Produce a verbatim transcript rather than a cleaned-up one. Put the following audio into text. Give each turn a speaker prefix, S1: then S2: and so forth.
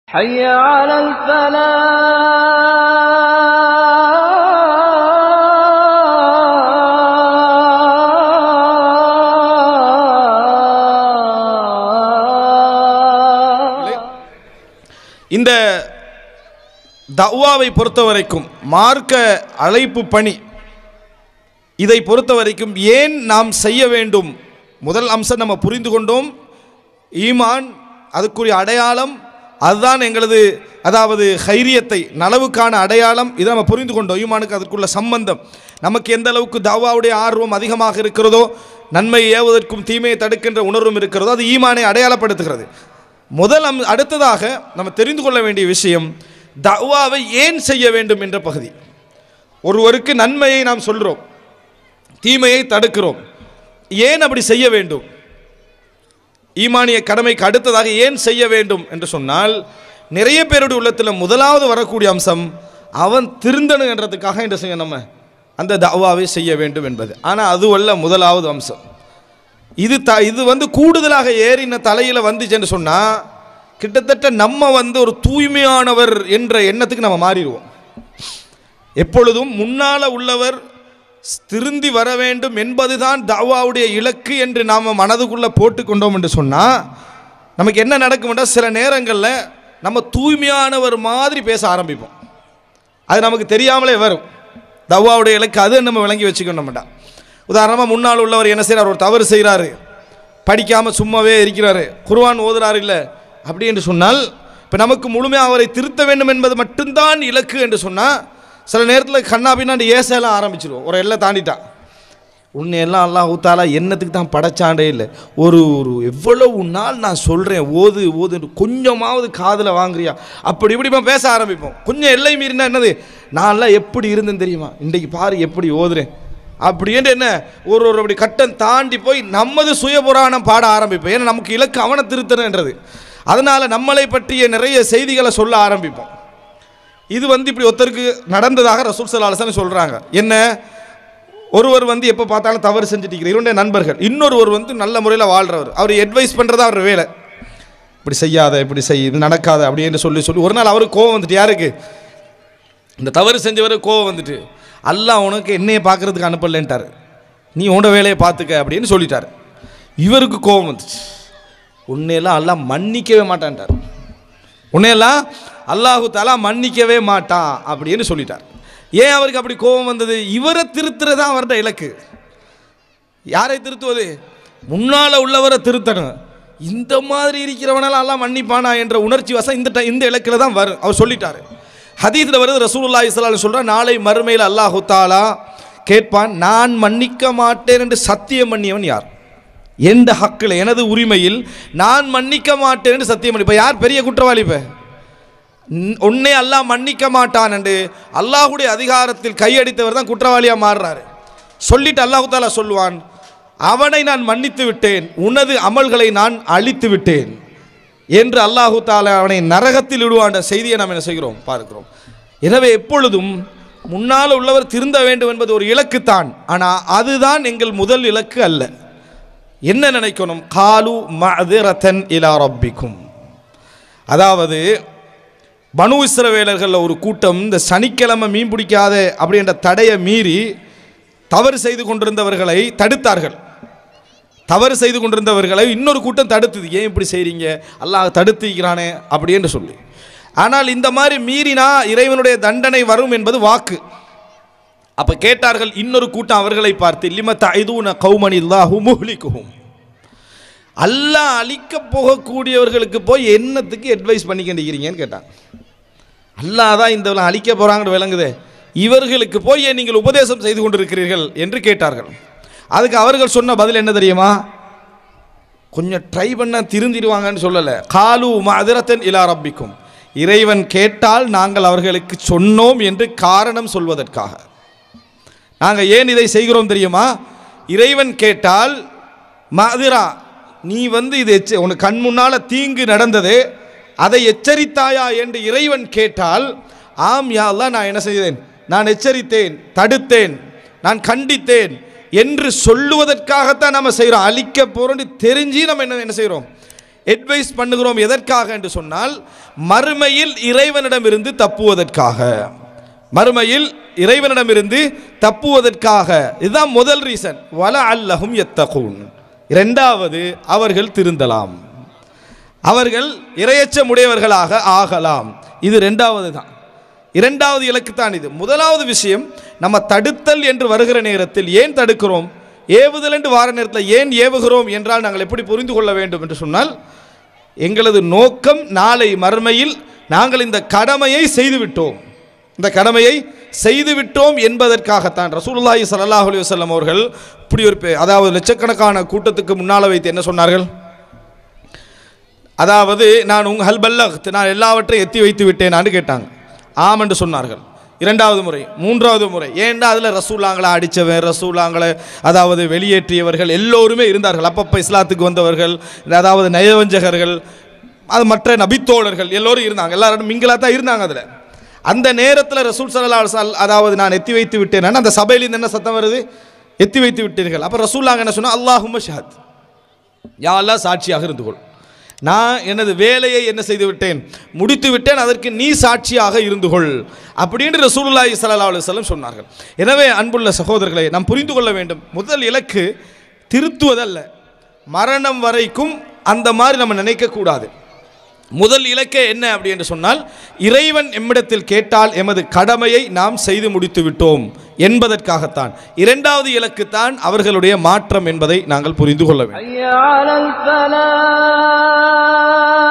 S1: حي على الفلاح.
S2: இந்த தஅவாவை பொறுத்தவரைக்கும் மார்க்க அழைப்பு பணி இதை பொறுத்தவரைக்கும் ஏன் நாம் செய்ய வேண்டும்? முதல் அம்சம் நம்ம புரிந்து கொண்டோம். ஈமான் அதுக்குரிய அடையாளம், அதுதான் எங்களது அதாவது ஹைரியத்தை நலவுக்கான அடையாளம். இதை நம்ம புரிந்து கொண்டோம். ஈமானுக்கு அதுக்குள்ள சம்பந்தம், நமக்கு எந்த அளவுக்கு தஅவாவுடைய ஆர்வம் அதிகமாக இருக்கிறதோ, நன்மை ஏவுவதற்கும் தீமையை தடுக்கின்ற உணர்வும் இருக்கிறதோ, அது ஈமானை அடையாளப்படுத்துகிறது. முதல் அடுத்ததாக நம்ம தெரிந்து கொள்ள வேண்டிய விஷயம், தஅவாவை ஏன் செய்ய வேண்டும் என்ற பகுதி. ஒருவருக்கு நன்மையை நாம் சொல்கிறோம், தீமையை தடுக்கிறோம். ஏன் அப்படி செய்ய வேண்டும்? ஈமானிய கடமைக்கு அடுத்ததாக ஏன் செய்ய வேண்டும் என்று சொன்னால், நிறைய பேருடைய உள்ளத்தில் முதலாவது வரக்கூடிய அம்சம், அவன் திருந்தணும் என்றதுக்காக என்ன செய்ய நம்ம அந்த தஅவாவை செய்ய வேண்டும் என்பது. ஆனால் அதுவல்ல முதலாவது அம்சம். இது த இது வந்து கூடுதலாக ஏறின தலையில் வந்துச்சுன்னு சொன்னால், கிட்டத்தட்ட நம்ம வந்து ஒரு தூய்மையானவர் என்ற எண்ணத்துக்கு நம்ம மாறிடுவோம். எப்பொழுதும் முன்னால் உள்ளவர் திருந்தி வர வேண்டும் என்பதுதான் தஅவாவுடைய இலக்கு என்று நாம் மனதுக்குள்ளே போட்டு கொண்டோம் என்று சொன்னால், நமக்கு என்ன நடக்கும்னா, சில நேரங்களில் நம்ம தூய்மையானவர் மாதிரி பேச ஆரம்பிப்போம். அது நமக்கு தெரியாமலே வரும். தஅவாவுடைய இலக்கு அது நம்ம விளங்கி வச்சுக்கணும்டா. உதாரணமாக, முன்னால் உள்ளவர் என்ன செய்கிறார்? ஒரு தவறு செய்கிறாரு, படிக்காமல் சும்மாவே இருக்கிறாரு, குர்ஆன் ஓதுறாரு இல்லை அப்படி என்று சொன்னால், இப்போ நமக்கு முழுமையாக அவரை திருத்த வேண்டும் என்பது மட்டும்தான் இலக்கு என்று சொன்னால், சில நேரத்தில் கண்ணா பின்னாடி ஏசெல்லாம் ஆரம்பிச்சிடுவோம். ஒரு எல்லாம் தாண்டிட்டான். உன்னை எல்லாம் அல்லாஹ் தஆலா என்னத்துக்கு தான் படைச்சாண்டே இல்லை. ஒரு ஒரு எவ்வளவு நாள் நான் சொல்கிறேன், ஓது ஓது, கொஞ்சமாவது காதில் வாங்குறியா? அப்படி இப்படி பேச ஆரம்பிப்போம். கொஞ்சம் எல்லை மீறினா என்னது, நான்லாம் எப்படி இருந்தேன்னு தெரியுமா, இன்றைக்கு பாரு எப்படி ஓதுறேன் அப்படின்ட்டு என்ன ஒரு ஒரு அப்படி கட்டம் தாண்டி போய் நமது சுயபுராணம் பாட ஆரம்பிப்போம். ஏன்னா நமக்கு இலக்கு அவனை திருத்தணுன்றது. அதனால் நம்மளை பற்றிய நிறைய செய்திகளை சொல்ல ஆரம்பிப்போம். இது வந்து இப்படி ஒருத்தருக்கு நடந்ததாக ரசூல் ஸல்லல்லாஹு அலைஹி வஸல்லம் சொல்கிறாங்க. என்ன, ஒருவர் வந்து எப்போ பார்த்தாலும் தவறு செஞ்சுட்டு இருக்கிற இவருடைய நண்பர்கள், இன்னொருவர் வந்து நல்ல முறையில் வாழ்கிறவர், அவர் அட்வைஸ் பண்ணுறதா அவர் வேலை. இப்படி செய்யாத, இப்படி செய், இது நடக்காத அப்படின்னு சொல்லி சொல்லி ஒரு நாள் அவருக்கு கோவம் வந்துட்டு, யாருக்கு? இந்த தவறு செஞ்சவர் கோவம் வந்துட்டு, அல்லாஹ் உனக்கு என்னையை பார்க்குறதுக்கு அனுப்பலன்ட்டார், நீ உன்னோட வேலையை பார்த்துக்க அப்படின்னு சொல்லிட்டார். இவருக்கு கோபம் வந்துச்சு, உன்னையெல்லாம் அல்லாஹ் மன்னிக்கவே மாட்டான்ட்டார், உன்னையெல்லாம் அல்லாஹு தஆலா மன்னிக்கவே மாட்டான் அப்படின்னு சொல்லிட்டார். ஏன் அவருக்கு அப்படி கோபம் வந்தது? இவரை திருத்துறதா அவர்கிட்ட இலக்கு. யாரை திருத்துவது? முன்னால் உள்ளவரை திருத்தணும். இந்த மாதிரி இருக்கிறவனால அல்லாஹ் மன்னிப்பானா என்ற உணர்ச்சி வசம் இந்த இந்த இலக்கில் தான் வரும். அவர் சொல்லிட்டார். ஹதீஸில் வருது, ரசூலுல்லாஹி ஸல்லல்லாஹு அலைஹி வஸல்லம் சொல்கிறார், நாளை மறுமையில் அல்லாஹு தஆலா கேட்பான், நான் மன்னிக்க மாட்டேன் என்று சத்தியம் பண்ணியவன் யார்? எந்த ஹக்கில், எனது உரிமையில் நான் மன்னிக்க மாட்டேன் என்று சத்தியம் பண்ணி. இப்போ யார் பெரிய குற்றவாளி? இப்போ உன்னை அல்லாஹ் மன்னிக்க மாட்டான் என்று அல்லாஹுடைய அதிகாரத்தில் கையடித்தவர் தான் குற்றவாளியாக மாறுறாரு. சொல்லிட்டு அல்லாஹு தஆலா சொல்லுவான், அவனை நான் மன்னித்து விட்டேன், உனது அமல்களை நான் அழித்து விட்டேன் என்று அல்லாஹு தஆலா அவனை நரகத்தில் விடுவான்ற செய்தியை நாம் என்ன செய்கிறோம், பார்க்கிறோம். எனவே எப்பொழுதும் முன்னால் உள்ளவர் திருந்த வேண்டும் என்பது ஒரு இலக்குத்தான். ஆனால் அதுதான் எங்கள் முதல் இலக்கு அல்ல. என்ன நினைக்கணும்? காலு மஅதிரத்தன் இலா ரப்பிக்கும். அதாவது பனு இஸ்ரவேலர்களில் ஒரு கூட்டம் இந்த சனிக்கிழமை மீன் பிடிக்காத அப்படின்ற தடையை மீறி தவறு செய்து கொண்டிருந்தவர்களை தடுத்தார்கள். தவறு செய்து கொண்டிருந்தவர்களை இன்னொரு கூட்டம் தடுத்தது. ஏன் இப்படி செய்கிறீங்க, அல்லாஹ் தடுத்துக்கிறானே அப்படின்னு சொல்லி. ஆனால் இந்த மாதிரி மீறினா இறைவனுடைய தண்டனை வரும் என்பது வாக்கு. அப்போ கேட்டார்கள் இன்னொரு கூட்டம் அவர்களை பார்த்து, லிம தஅதுன கௌமனில்லாஹு முஹ்லிகுஹும், அல்லாஹ் அழிக்க போகக்கூடியவர்களுக்கு போய் என்னத்துக்கு அட்வைஸ் பண்ணிக்கின்றீங்கன்னு கேட்டாங்க. அல்லாஹ் தான் இந்த அழிக்க போகிறாங்கன்னு விளங்குதே, இவர்களுக்கு போய் நீங்கள் உபதேசம் செய்து கொண்டிருக்கிறீர்கள் என்று கேட்டார்கள். அதுக்கு அவர்கள் சொன்ன பதில் என்ன தெரியுமா? கொஞ்சம் ட்ரை பண்ணால் திருந்திடுவாங்கன்னு சொல்லலை. காலு மஅதிரத்தன் இலா ரப்பிக்கும், இறைவன் கேட்டால் நாங்கள் அவர்களுக்கு சொன்னோம் என்று காரணம் சொல்வதற்காக. நாங்கள் ஏன் இதை செய்கிறோம் தெரியுமா? இறைவன் கேட்டால் மஅதிரா, நீ வந்து இது எச்ச உனக்கு கண் முன்னால் தீங்கு நடந்தது, அதை எச்சரித்தாயா என்று இறைவன் கேட்டால், ஆம் யா அல்லாஹ், நான் என்ன செய்தேன், நான் எச்சரித்தேன், தடுத்தேன், நான் கண்டித்தேன் என்று சொல்லுவதற்காகத்தான் நம்ம செய்கிறோம். அழிக்க போகிறோன்னு தெரிஞ்சு நம்ம என்ன என்ன செய்கிறோம், அட்வைஸ் பண்ணுகிறோம் எதற்காக என்று சொன்னால் மறுமையில் இறைவனிடமிருந்து தப்புவதற்காக, மறுமையில் இறைவனிடமிருந்து தப்புவதற்காக. இதுதான் முதல் ரீசன். வலஅல்லஹும் யத்தகூன். இரண்டாவது, அவர்கள் திருந்தலாம், அவர்கள் இறையச்சம் உடையவர்களாக ஆகலாம். இது இரண்டாவது தான், இரண்டாவது இலக்கு தான் இது. முதலாவது விஷயம், நம்ம தடுத்தல் என்று வருகிற நேரத்தில் ஏன் தடுக்கிறோம், ஏவுதல் என்று வார நேரத்தில் ஏன் ஏவுகிறோம் என்றால் நாங்கள் எப்படி புரிந்து கொள்ள வேண்டும் என்று சொன்னால், எங்களது நோக்கம் நாளை மறுமையில் நாங்கள் இந்த கடமையை செய்துவிட்டோம், இந்த கடமையை செய்துவிட்டோம் என்பதற்காகத்தான். ரசூலுல்லாஹி ஸல்லல்லாஹு அலைஹி வஸல்லம் அவர்கள் இப்படி ஒரு அதாவது லட்சக்கணக்கான கூட்டத்துக்கு முன்னால் வைத்து என்ன சொன்னார்கள், அதாவது நான் உங்கள் ஹல் பல்லக்த், நான் எல்லாவற்றையும் எத்தி வைத்து விட்டேனான்னு கேட்டாங்க. ஆம் என்று சொன்னார்கள். இரண்டாவது முறை, மூன்றாவது முறை, ஏன்னா அதில் ரசூலாங்களை அடித்தவன், ரசூலாங்களை அதாவது வெளியேற்றியவர்கள் எல்லோருமே இருந்தார்கள். அப்பப்போ இஸ்லாத்துக்கு வந்தவர்கள், அதாவது நயவஞ்சகர்கள், அது மற்ற நபித்தோழர்கள் எல்லோரும் இருந்தாங்க, எல்லாரும் மிங்களாக தான் இருந்தாங்க. அதில் அந்த நேரத்தில் ரசூல் ஸல்லல்லாஹு அலைஹி வஸல்லம் அதாவது நான் எத்தி வைத்து விட்டேன், அந்த சபையிலேருந்து என்ன சத்தம் வருது, எத்தி வைத்து விட்டீர்கள். அப்போ ரசூலாங்க என்ன சொன்னால், அல்லாஹும்ம ஷஹத், யா அல்லாஹ் சாட்சியாக இருந்து கொள், நான் எனது வேலையை என்ன செய்து விட்டேன், முடித்து விட்டேன், அதற்கு நீ சாட்சியாக இருந்து கொள் அப்படின்னு ரசூலுல்லாஹி ஸல்லல்லாஹு அலைஹி வஸல்லம் சொன்னார்கள். எனவே அன்புள்ள சகோதரர்களை நாம் புரிந்து கொள்ள வேண்டும், முதல் இலக்கு திருத்துவதல்ல, மரணம் வரைக்கும் அந்த மாதிரி நம்ம நினைக்கக்கூடாது. முதல் இலக்கே என்ன அப்படி என்று சொன்னால், இறைவன் எம்மிடத்தில் கேட்டால் எமது கடமையை நாம் செய்து முடித்து விட்டோம் என்பதற்காகத்தான். இரண்டாவது இலக்கு தான் அவர்களுடைய மாற்றம் என்பதை நாங்கள் புரிந்து கொள்ள வேண்டும்.